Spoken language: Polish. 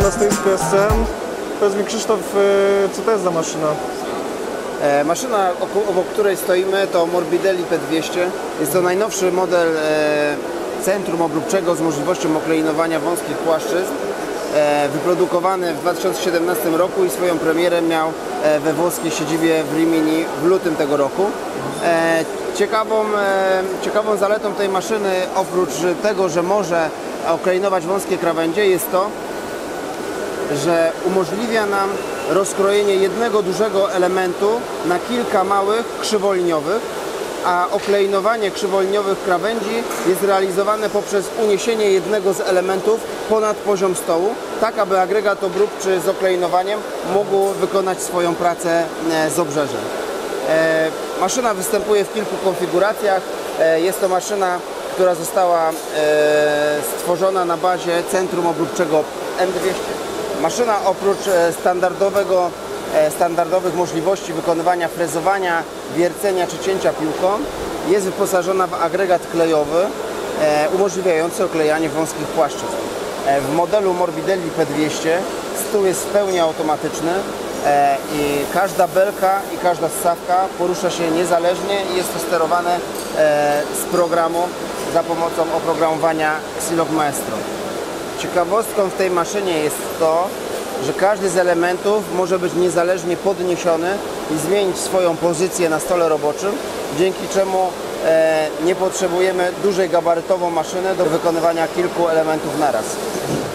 Agata stoi z piescem. Powiedz mi, Krzysztof, co to jest za maszyna? Maszyna, obok której stoimy, to Morbidelli P200. Jest to najnowszy model centrum obróbczego z możliwością okleinowania wąskich płaszczyzn. Wyprodukowany w 2017 roku i swoją premierę miał we włoskiej siedzibie w Rimini w lutym tego roku. Ciekawą zaletą tej maszyny, oprócz tego, że może okleinować wąskie krawędzie, jest to, że umożliwia nam rozkrojenie jednego dużego elementu na kilka małych krzywoliniowych, a okleinowanie krzywoliniowych krawędzi jest realizowane poprzez uniesienie jednego z elementów ponad poziom stołu, tak aby agregat obróbczy z okleinowaniem mógł wykonać swoją pracę z obrzeżem. Maszyna występuje w kilku konfiguracjach. Jest to maszyna, która została stworzona na bazie centrum obróbczego M200. Maszyna oprócz standardowych możliwości wykonywania frezowania, wiercenia czy cięcia piłką jest wyposażona w agregat klejowy umożliwiający oklejanie wąskich płaszczyzn. W modelu Morbidelli P200 stół jest w pełni automatyczny i każda belka i każda ssawka porusza się niezależnie i jest to sterowane z programu za pomocą oprogramowania Xilog Maestro. Ciekawostką w tej maszynie jest to, że każdy z elementów może być niezależnie podniesiony i zmienić swoją pozycję na stole roboczym, dzięki czemu nie potrzebujemy dużej gabarytowo maszyny do wykonywania kilku elementów naraz.